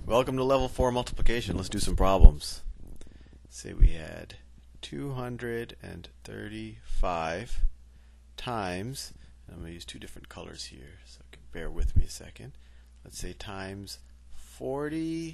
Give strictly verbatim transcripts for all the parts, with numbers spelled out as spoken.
Welcome to level four multiplication. Let's do some problems. Say we had two hundred thirty-five times, I'm going to use two different colors here, so you can bear with me a second. Let's say times forty-seven.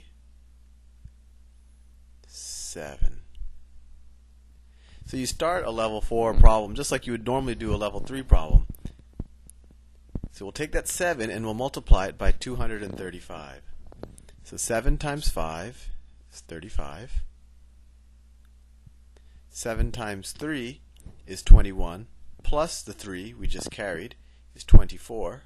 So you start a level four problem just like you would normally do a level three problem. So we'll take that seven and we'll multiply it by two hundred thirty-five. So seven times five is thirty-five. seven times three is twenty-one, plus the three we just carried is twenty-four.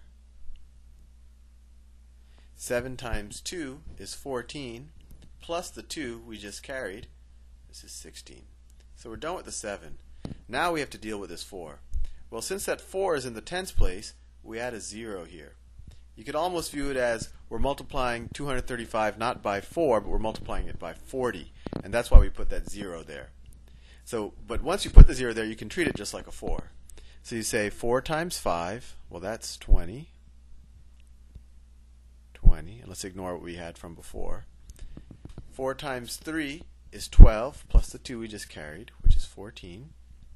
seven times two is fourteen, plus the two we just carried, this is sixteen. So we're done with the seven. Now we have to deal with this four. Well, since that four is in the tens place, we add a zero here. You could almost view it as we're multiplying two hundred thirty-five not by four, but we're multiplying it by forty. And that's why we put that zero there. So, but once you put the zero there, you can treat it just like a four. So you say four times five, well that's twenty. twenty, and let's ignore what we had from before. four times three is twelve, plus the two we just carried, which is fourteen.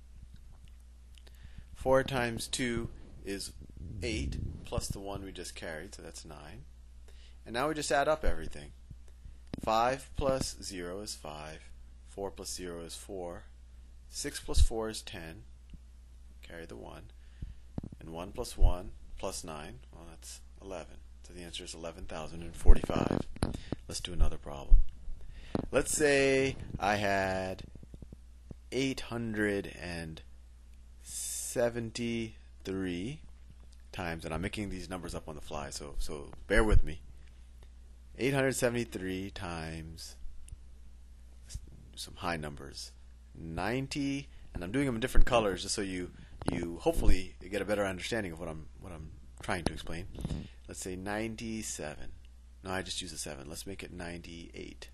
four times two is eight, plus the one we just carried, so that's nine. And now we just add up everything. five plus zero is five. four plus zero is four. six plus four is ten. Carry the one. And one plus one plus nine, well that's eleven. So the answer is eleven thousand forty-five. Let's do another problem. Let's say I had eight hundred seventy-three times, and I'm making these numbers up on the fly, so so bear with me. eight hundred seventy-three times, let's do some high numbers, ninety, and I'm doing them in different colors just so you you hopefully get a better understanding of what I'm what I'm trying to explain. Let's say ninety-seven. No, I just use a seven. Let's make it ninety-eight.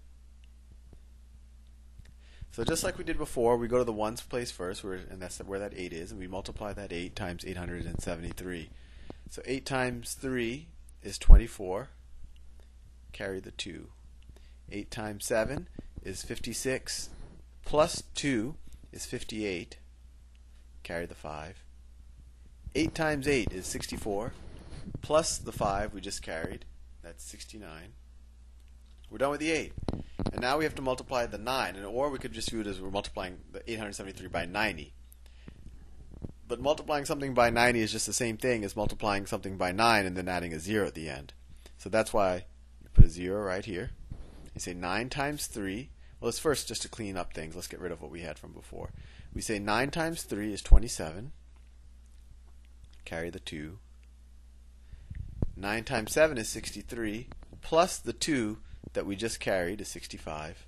So just like we did before, we go to the ones place first, where, and that's where that eight is, and we multiply that eight times eight hundred seventy-three. So eight times three is twenty-four. Carry the two. eight times seven is fifty-six. Plus two is fifty-eight. Carry the five. eight times eight is sixty-four. Plus the five we just carried, that's sixty-nine. We're done with the eight. And now we have to multiply the nine, and or we could just view it as we're multiplying the eight hundred seventy-three by ninety. But multiplying something by ninety is just the same thing as multiplying something by nine and then adding a zero at the end. So that's why you put a zero right here. You say nine times three. Well, let's first, just to clean up things, let's get rid of what we had from before. We say nine times three is twenty-seven. Carry the two. nine times seven is sixty-three. Plus the two that we just carried is sixty-five.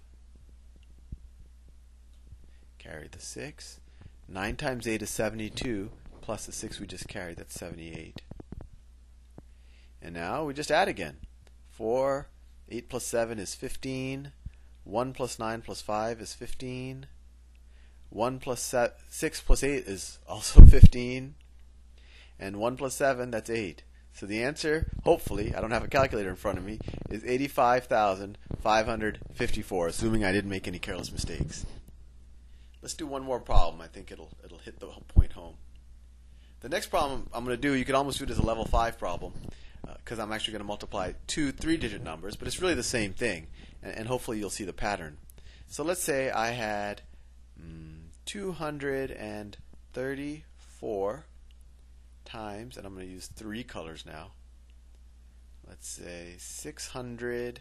Carry the six. nine times eight is seventy-two, plus the six we just carried, that's seventy-eight. And now we just add again. four, eight plus seven is fifteen. one plus nine plus five is fifteen. one plus six plus eight is also fifteen. And one plus seven, that's eight. So the answer, hopefully, I don't have a calculator in front of me, is eighty-five thousand five hundred fifty-four, assuming I didn't make any careless mistakes. Let's do one more problem. I think it'll it'll hit the point home. The next problem I'm going to do, you could almost view it as a level five problem, because uh, I'm actually going to multiply two three-digit numbers, but it's really the same thing, and, and hopefully you'll see the pattern. So let's say I had mm, two hundred thirty-four times, and I'm going to use three colors now. Let's say six hundred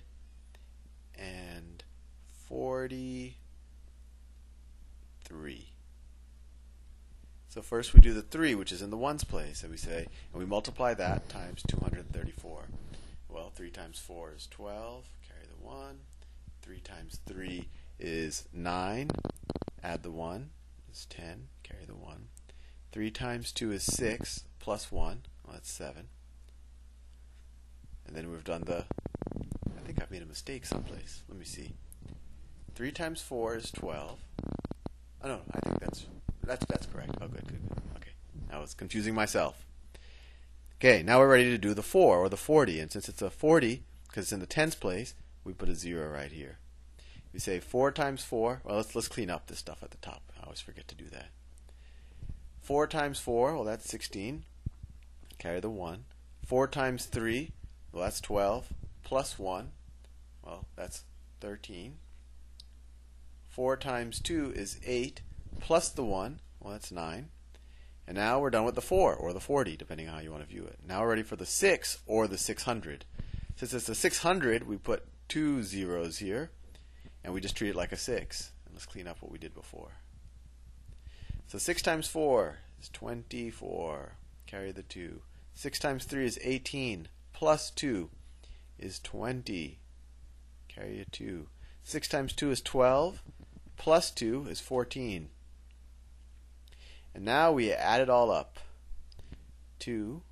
forty-three. So first we do the three, which is in the ones place, and we say, and we multiply that times two hundred thirty-four. Well, three times four is twelve. Carry the one. three times three is nine. Add the one is ten. Carry the one. three times two is six. Plus one, well, that's seven. And then we've done the, I think I've made a mistake someplace. Let me see. three times four is twelve. Oh no, I think that's, that's, that's correct. Oh good, good, good. Okay, I was confusing myself. Okay, now we're ready to do the four, or the forty. And since it's a forty, because it's in the tens place, we put a zero right here. We say four times four. Well, let's let's clean up this stuff at the top. I always forget to do that. four times four, well, that's sixteen. Carry the one. four times three, well, that's twelve. Plus one, well, that's thirteen. four times two is eight. Plus the one, well, that's nine. And now we're done with the four, or the forty, depending on how you want to view it. Now we're ready for the six, or the six hundred. Since it's the six hundred, we put two zeros here, and we just treat it like a six. And let's clean up what we did before. So six times four is twenty-four. Carry the two. six times three is eighteen. Plus two is twenty. Carry a two. six times two is twelve. Plus two is fourteen. And now we add it all up. two,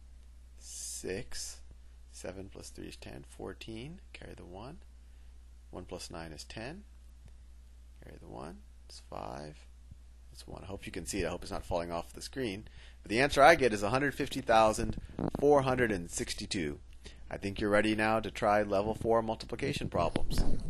six, seven plus three is ten, fourteen. Carry the one. one plus nine is ten. Carry the one. It's five. That's one. I hope you can see it. I hope it's not falling off the screen. But the answer I get is one hundred fifty thousand four hundred sixty-two. I think you're ready now to try level four multiplication problems.